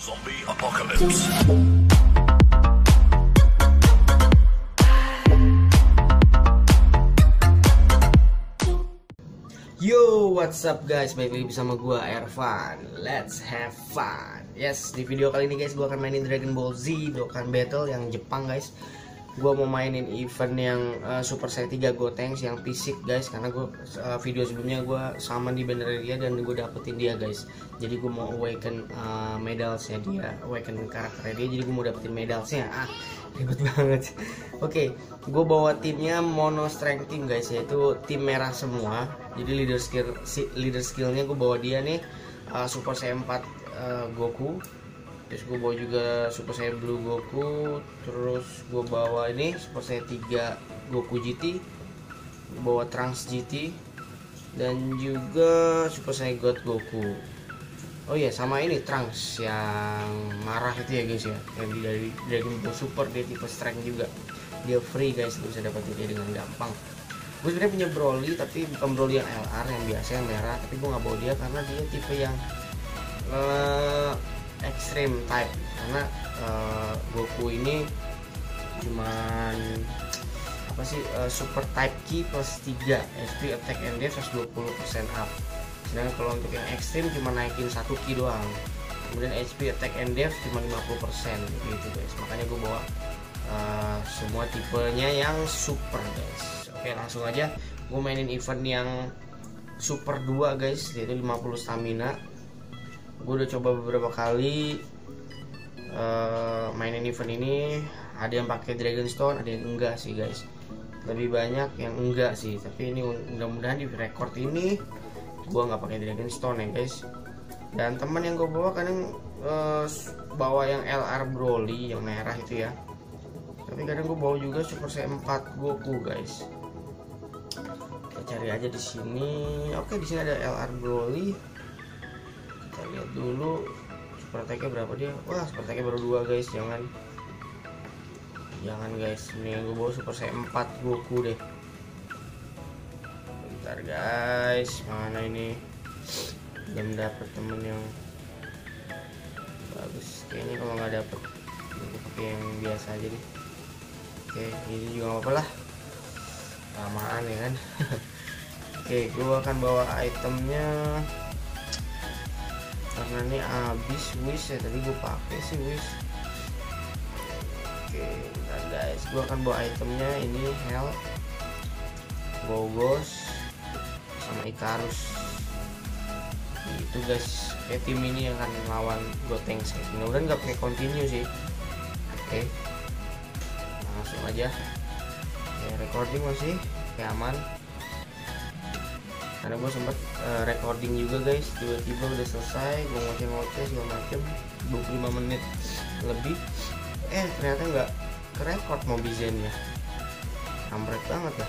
Zombie Apocalypse. Yo, what's up guys? Balik lagi bersama gua Ervan. Let's have fun. Yes, di video kali ini guys gua akan mainin Dragon Ball Z Dokkan Battle yang Jepang guys. Gua mau mainin event yang Super Saiyan 3 Gotenks yang fisik guys, karena gua video sebelumnya gua sama di bandara dia dan gue dapetin dia guys. Jadi gue mau awaken medalsnya dia, awaken karakternya dia. Jadi gue mau dapetin medalsnya. Ribet banget. Oke, gue bawa timnya mono strength team guys, yaitu tim merah semua. Jadi leader skillnya gue bawa dia nih, Super Saiyan 4 Goku. Terus gue bawa juga Super Saiyan Blue Goku. Terus gue bawa ini Super Saiyan 3 Goku GT, bawa Trunks GT, dan juga Super Saiyan God Goku. Oh iya, sama ini Trunks yang marah itu ya guys ya, yang dari Dragon Ball Super, dia tipe strength juga. Dia free guys, lu bisa dapetin dia dengan gampang. Gue sebenarnya punya Broly, tapi bukan Broly yang LR yang biasa yang merah, tapi gue nggak bawa dia karena dia tipe yang extreme type. Karena Goku ini cuman apa sih, super type Ki plus 3 HP attack and defense 20% up. Sedangkan kalau untuk yang ekstrim cuma naikin 1 Ki doang. Kemudian HP attack and def cuma 50% gitu guys. Makanya gue bawa semua tipenya yang super guys. Oke, langsung aja gue mainin event yang super 2 guys, yaitu 50 stamina. Gue udah coba beberapa kali mainin event ini. Ada yang pakai Dragon Stone, ada yang enggak sih guys. Lebih banyak yang enggak sih, tapi ini mudah-mudahan di record ini gue nggak pakai Dragon Stone ya guys. Dan teman yang gue bawa kadang bawa yang LR Broly yang merah itu ya, tapi kadang gue bawa juga Super Saiyan 4 Goku guys. Kita cari aja di sini. Oke, di sini ada LR Broly. Kita lihat dulu super attack-nya berapa dia. Wah, super attack-nya baru 2 guys. Jangan guys, ini yang gue bawa Super Saiyan 4 Goku deh. Bentar guys, mana ini? Belum dapet temen yang bagus. Kayaknya kalau nggak dapet, gue pakai yang biasa aja deh. Oke, ini juga nggak apa-apa lah, lamaan ya kan. Oke, gue akan bawa itemnya karena ini habis wish ya, tadi gue pakai sih wish. Oke, bentar guys, gue akan bawa itemnya ini Hell, Gogos, sama Icarus. Itu guys, tim ini yang akan lawan Gotenks guys. Mudah-mudahan nggak pakai continue sih. Oke, langsung aja ya, recording masih kayak aman karena gue sempet recording juga guys, tiba-tiba udah selesai, gue ngoceh-ngoceh segala macem 25 menit lebih, ternyata nggak kerekord Mobizennya. Kampret banget lah.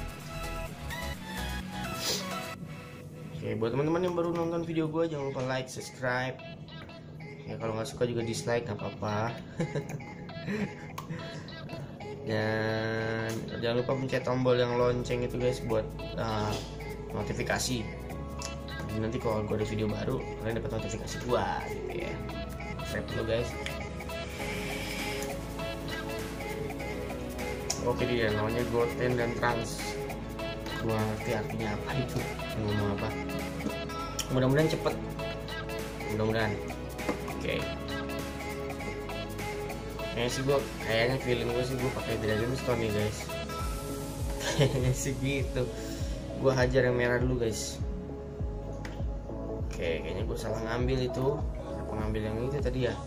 Oke, buat teman-teman yang baru nonton video gue, jangan lupa like, subscribe. Ya kalau nggak suka juga dislike, nggak apa-apa. Dan jangan lupa pencet tombol yang lonceng itu guys buat notifikasi. Jadi nanti kalau gue ada video baru, kalian dapat notifikasi gue gitu ya. Subscribe dulu guys. Oke, dia namanya Goten dan Trunks. Gua ngerti artinya apa itu, ngomong apa. Mudah-mudahan cepet, mudah-mudahan. Oke. Kayaknya feeling gue sih gue pakai Dragon Stone nih guys. Kayaknya sih gitu. Gue hajar yang merah dulu guys. Oke, kayaknya gue salah ngambil itu. Pengambil yang itu tadi ya.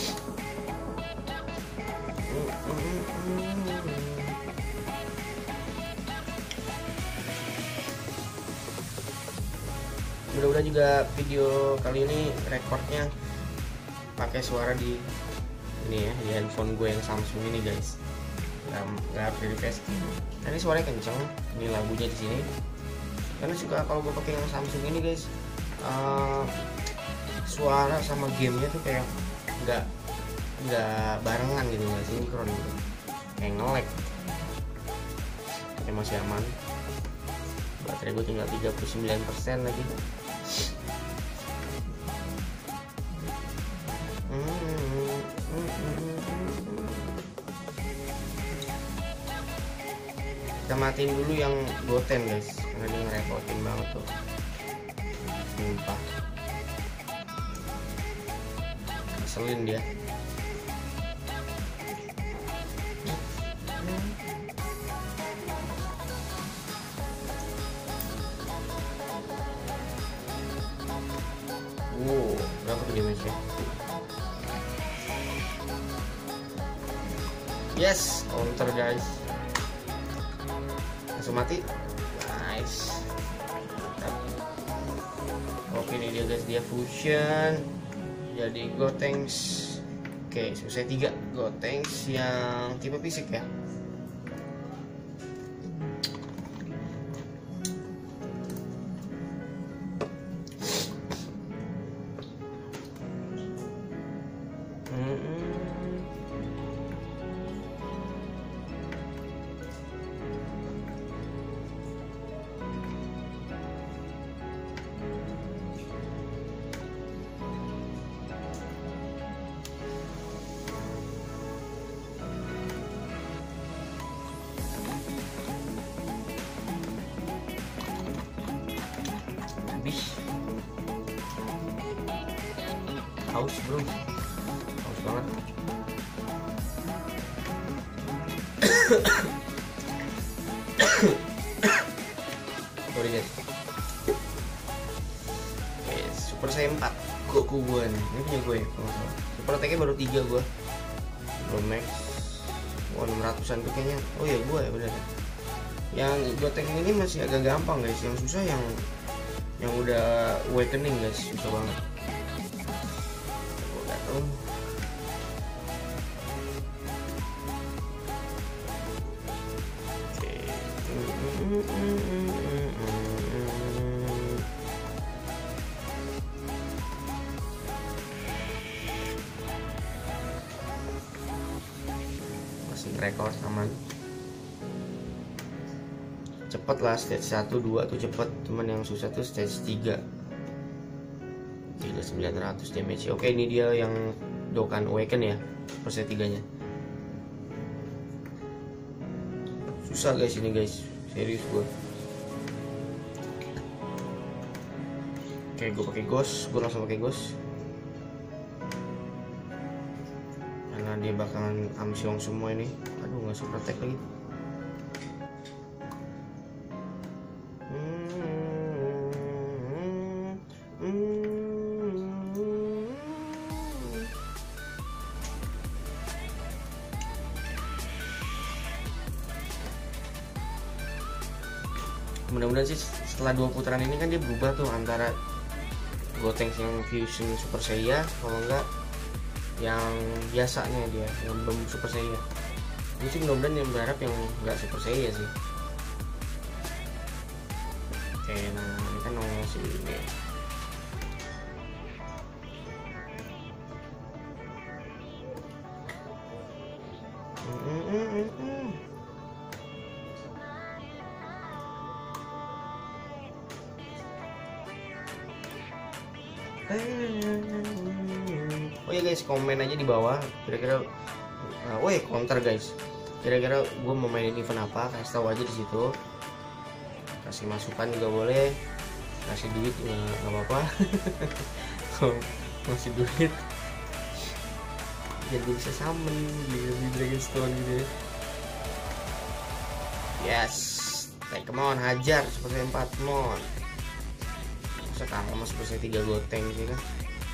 Mudah-mudahan juga video kali ini recordnya pakai suara di ini ya, di handphone gue yang Samsung ini guys. Nggak harus di facecam. Nah, ini suaranya kenceng. Ini lagunya di sini. Karena suka kalau gue pakai yang Samsung ini guys, suara sama gamenya tuh kayak nggak barengan gitu, nggak sinkron gitu. Kayak nge-lag. Oke, masih aman. Baterai gue tinggal 39% lagi. Kita matiin dulu yang Goten guys, karena dia ngerepotin banget tuh. Sumpah ngeselin dia. Berapa tuh damage-nya? Yes, counter guys. Langsung mati. Nice. Oke, ini dia guys, dia fusion jadi Gotenks. Oke, selesai 3 Gotenks yang tipe fisik ya. Haus bro, haus banget. Sorry guys. Super Saiyan 4 Goku gue nih, ini punya gue ya. Super attack-nya baru 3 gue. Belum max. 600an tuh kayaknya. Oh iya gue ya bener. Yang Goten ini masih agak gampang guys, yang susah yang udah awakening guys, susah banget. Masih rekor aman. Cepet lah stage 1, 2 tuh cepet, cuman yang susah tuh stage 3. Gila 900 damage. Oke, ini dia yang Dokkan Awaken ya, versi 3 nya. Susah guys ini guys, serius gue. Oke, gue pakai Ghost, gue langsung pakai Ghost. Karena dia bakalan Amsyong semua ini. Aduh, nggak super attack lagi. Mudah-mudahan sih setelah 2 putaran ini kan dia berubah tuh antara Gotenks yang fusion Super Saiyan, kalau enggak yang biasanya dia yang belum Super Saiyan. Gue sih mudah-mudahan yang berharap yang enggak Super Saiyan sih. Oke, nah ini kan masih ini. Oh ya guys, komen aja di bawah kira-kira counter guys, kira-kira gue mau mainin event apa, kasih tahu aja di situ. Kasih masukan juga boleh, kasih duit nggak apa-apa. Ngasih duit jadi bisa summon di Dragonstone gitu ya. Yes, come on, hajar seperti 4 mon. Masa kalah mas seperti 3 Gotenks sih kan.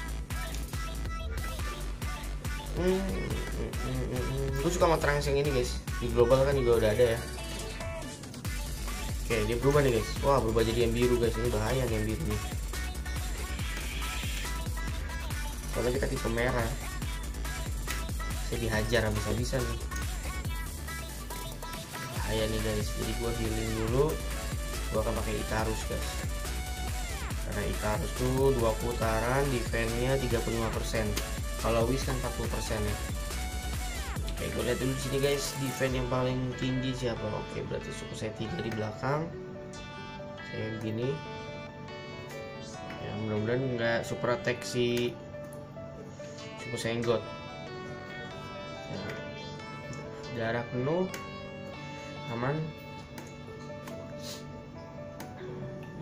Gue suka sama Trunks yang ini guys, di global kan juga udah ada ya. Oke, dia berubah nih guys. Wah, berubah jadi yang biru guys, ini bahaya nih yang biru nih. Soalnya kita tipe merah, saya dihajar habis-habisan nih. Bahaya nih guys, jadi gua healing dulu. Gua akan pakai Icarus guys, karena Icarus tuh 2 putaran defense-nya 35%. Kalau Whis kan 40% ya. Oke, gue lihat dulu di sini guys, defense yang paling tinggi siapa? Oke, berarti Super Saiyan 3 di belakang. Kayak gini. Ya, mudah-mudahan nggak super attack si Super Saiyan God. Nah, darah penuh, aman.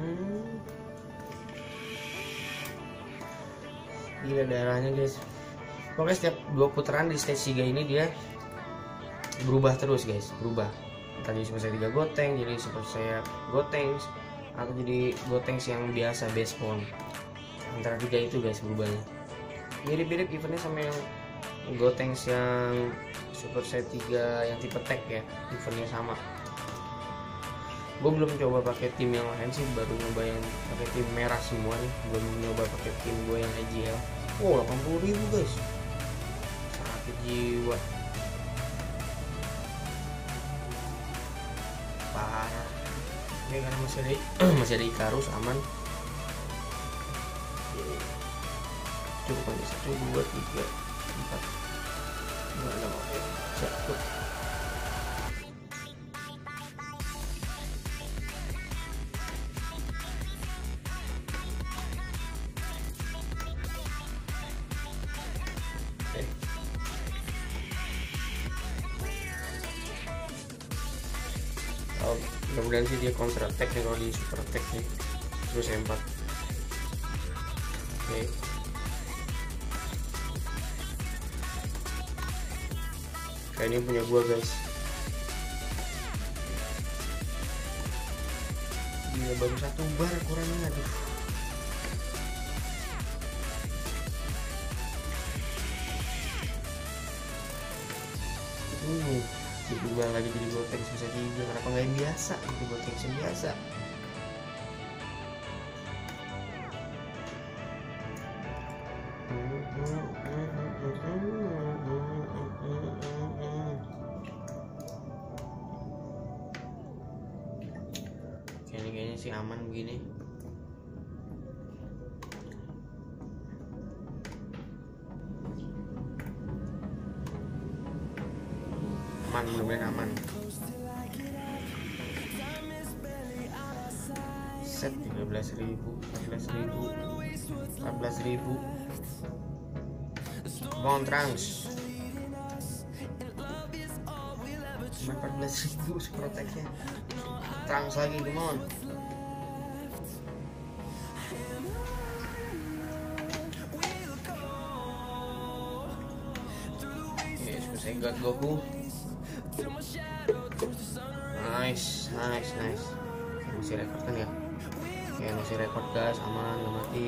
Gila darahnya guys. Pokoknya setiap 2 putaran di stage 3 ini dia berubah terus guys, berubah. Entah jadi Super Saiyan 3 Gotenks, jadi Super Saiyan Gotenks, atau jadi Gotenks yang biasa base form. Antara 3 itu guys berubahnya. Mirip-mirip eventnya sama yang Gotenks yang Super Saiyan 3 yang tipe tag ya, eventnya sama. Gue belum coba pakai tim yang lain sih, baru nyoba yang pakai tim merah semua nih. Belum nyoba pakai tim gue yang AGL. Wow, 80.000 guys, sakit jiwa, parah. Ini karena masih ada Icarus, aman. Cukup aja 1, 2, 3, 4. Nggak ada mau satu. Mudah-mudahan sih dia counter attack nih kalau di super attack nih, terus M4. Oke. Kayak ini punya gua guys. Gila, baru 1 bar kurangnya, aduh. Diubah lagi jadi Gotenks bisa 3, kenapa nggak yang biasa gitu, Gotenks yang biasa. Kayaknya sih aman begini. Aman, mudah-mudahan aman. Set 13.000, 14.000, 14.000. Bang Trunks. Cuma 14.000 super attack-nya. Trunks lagi, come on. Oke, selesai God Goku. Nice. Masih record kan ya? Ya masih record guys, aman, nggak mati.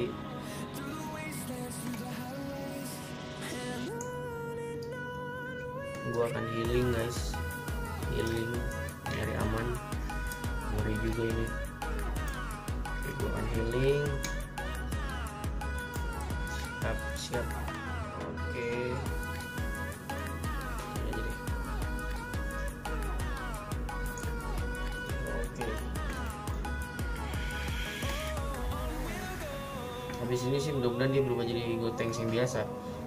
Gua akan healing guys, healing nyari aman, ngeri juga ini. Oke, gua akan healing. Siap. Oke. Habis ini sih mudah-mudahan dia berubah jadi Gotenks yang biasa.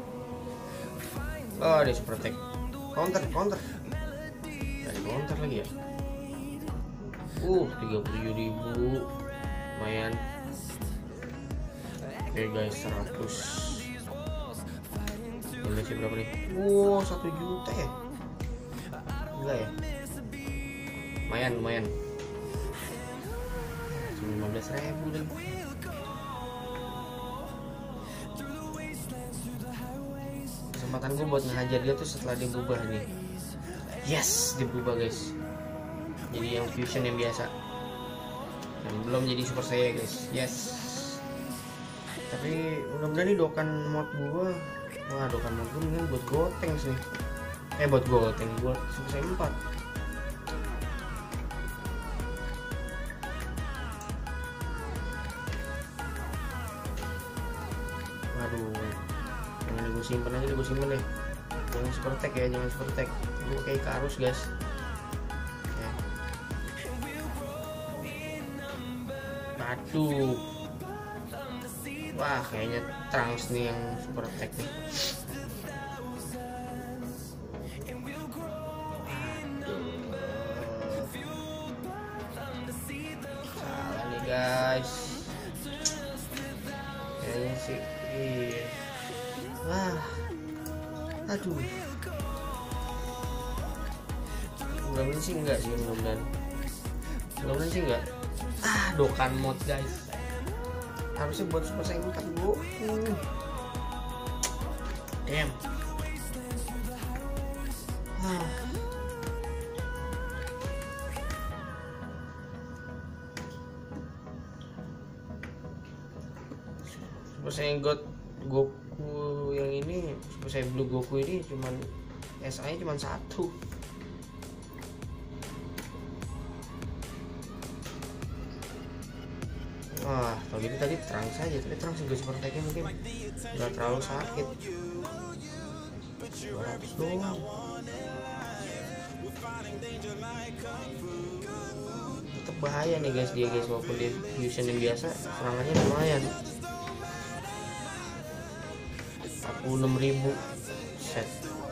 Oh, dia super attack. Counter. Ada counter lagi ya. 37.000. Lumayan. Oke guys, 100. Damage berapa nih? 1 juta ya. Gila ya. Lumayan. Cuma 15.000 lagi. Kesempatan gue buat ngehajar dia tuh setelah dia berubah nih. Yes, dia berubah guys. Jadi yang fusion yang biasa. Dan belum jadi super saya guys. Yes. Tapi mudah-mudahan ini dokan mod gue. Wah, dokan mod gue mending buat Gotenks nih. Buat Gotenks, buat super saya 4. Waduh. Gue simpen aja, deh. Jangan super attack ya, jangan super attack. Gue kayak Icarus guys. Ya. Aduh. Wah, kayaknya Trunks nih yang super attack nih. Salah nih guys. Kayaknya sih. Iya. Wah, aduh. Mudah-mudahan sih enggak sih, mudah-mudahan sih enggak. Dokkan mode guys. Harusnya buat Super Saiyan 4 Goku. Damn. Super Saiyan Goku yang ini, Super Saiyan Blue Goku ini cuman SI cuman 1. Wah, kalau gitu tadi terang saja, tapi terang sih super attack-nya mungkin nggak terlalu sakit. 200 doang. Tetap bahaya nih guys dia guys, walaupun dia fusion yang biasa serangannya lumayan. 46.000 set.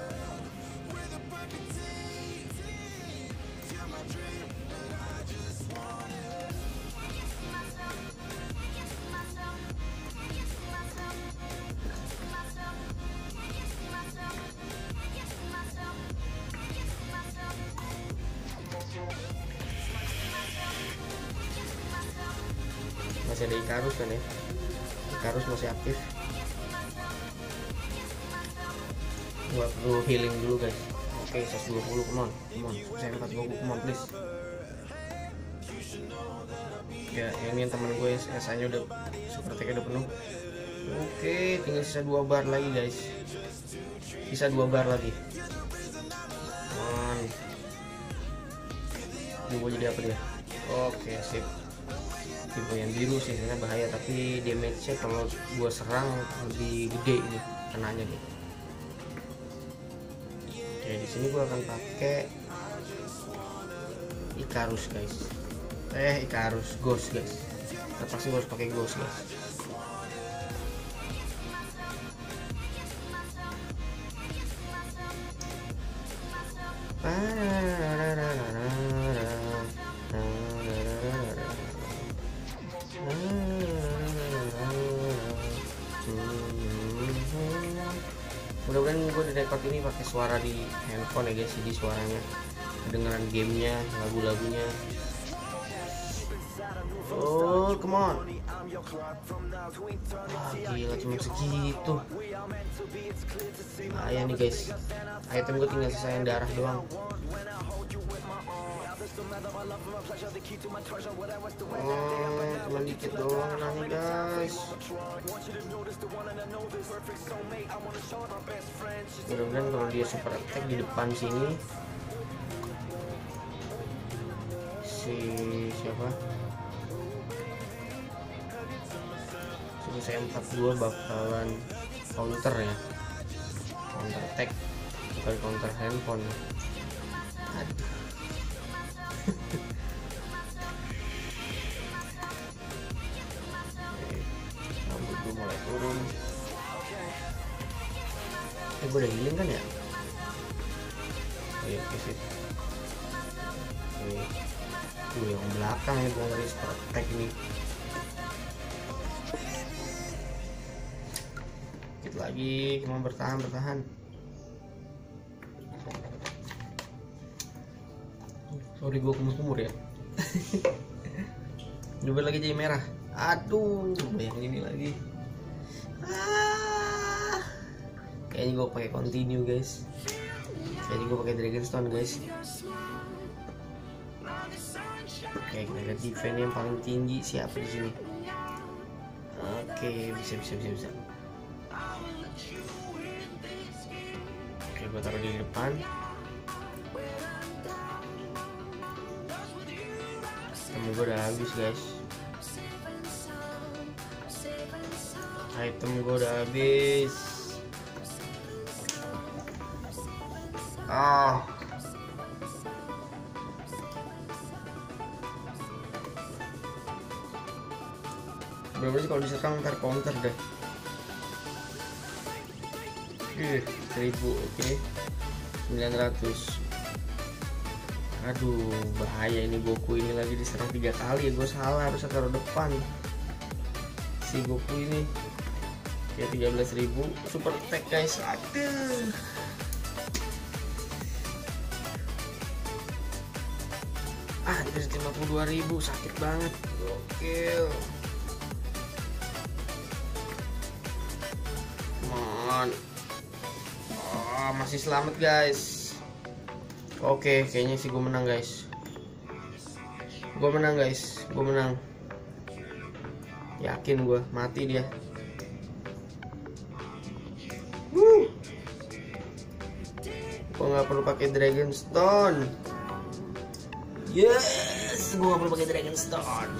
Masih ada Icarus kan ya, Icarus masih aktif. Gua perlu healing dulu guys. Oke, 120, come on, saya 4 Goku, come on please. Ya ini temen gue SA nya udah super attack udah penuh. Oke, tinggal sisa 2 bar lagi guys, sisa 2 bar lagi. Gue jadi apa dia? Oke, sip. Tipe yang biru sih sebenarnya bahaya, tapi damage-nya kalau gua serang lebih gede ini kenanya gitu. Oke, di sini gua akan pakai Icarus guys. Icarus Ghost guys. Terpaksa gua harus pakai Ghost guys. Mudah-mudahan gue di record ini pakai suara di handphone ya guys, jadi suaranya kedengeran gamenya, lagu-lagunya. Oh come on. Gila cuma segitu. Bahaya nih guys. Item gue tinggal sisa yang darah doang. Cuma dikit doang nih guys. Mudah-mudahan kalau dia super attack di depan sini, siapa? Saya 42 bakalan counter ya, counter attack bukan counter handphone. Aduh. Rambut gue mulai turun. Gue udah healing kan ya? Oh iya, sip. Yang belakang ya gue ngeri super attack ini. Lagi cuma bertahan. Sorry gue kumur ya. Coba lagi jadi merah. Aduh, bayangin ini lagi. Kayaknya gue pakai continue guys. Kayaknya gue pakai Dragonstone guys. Oke, kita lihat defense yang paling tinggi siapa di sini. Oke, bisa. Oke, gue taruh di depan. Item gue udah habis guys. Item gue udah habis. Bener-bener kalau diserang ntar counter deh. 1000, oke. 900. Aduh, bahaya ini Goku ini lagi diserang 3 kali ya. Gue salah, harusnya taruh depan si Goku ini. Ya 13.000 super attack guys. Aduh. Anjir 52.000 sakit banget. Gokil. Come on. Oh, masih selamat guys. Oke, kayaknya sih gue menang guys. Gue menang guys. Gue menang. Yakin gue, mati dia. Gue nggak perlu pakai Dragon Stone. Yes, gue nggak perlu pakai Dragon Stone.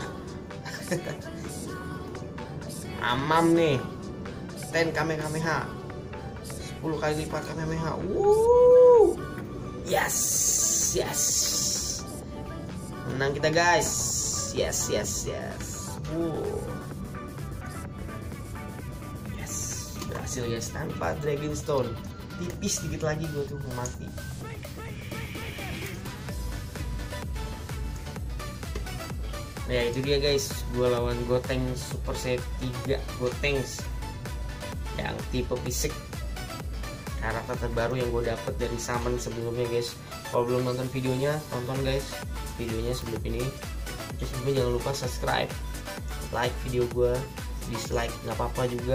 Amam nih. 10 Kamehameha. 10 kali lipat Kamehameha. Woo! Yes, yes. Menang kita guys. Yes, yes, yes. Yes, berhasil guys tanpa Dragon Stone. Tipis dikit lagi gue tuh mau mati. Nah ya, itu dia guys, gue lawan Gotenks Super Set 3 Gotenks yang tipe fisik, karakter terbaru yang gue dapet dari summon sebelumnya guys. Kalau belum nonton videonya, tonton guys videonya sebelum ini. Terus juga jangan lupa subscribe, like video gue, dislike nggak apa-apa juga.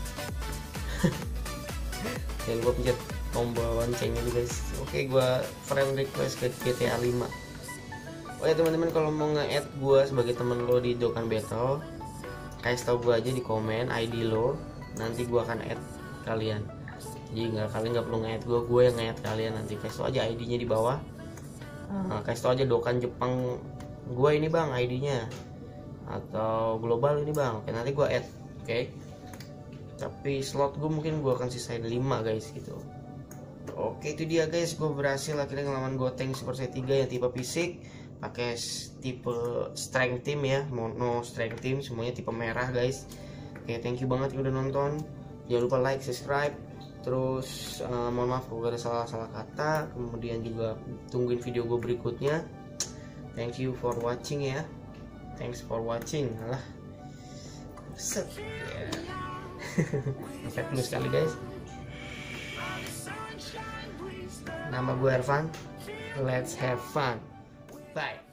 Jangan lupa pencet tombol loncengnya juga guys. Oke, gue friend request ke GTA 5. Oh ya teman-teman, kalau mau nge-add gue sebagai temen lo di Dokkan Battle, kasih tau gue aja di komen ID lo, nanti gue akan add kalian. Jadi kalian nggak perlu nge-add gue yang nge-add kalian. Nanti kasih tau aja ID-nya di bawah. Kasih tau aja Dokkan Jepang gue ini bang ID-nya, atau global ini bang. Oke, nanti gue add. Oke. Tapi slot gue mungkin gue akan sisain 5 guys gitu. Oke, itu dia guys, gue berhasil akhirnya ngelawan Gotenks Super Set 3 yang tipe fisik, pakai tipe strength team ya, mono strength team, semuanya tipe merah guys. Oke, thank you banget yang udah nonton. Jangan lupa like, subscribe. Terus mohon maaf kalau ada salah-salah kata. Kemudian juga tungguin video gue berikutnya. Thank you for watching ya. Thanks for watching. Alah, set ya. Efek plus sekali guys. Nama gue Ervan. Let's have fun. Bye.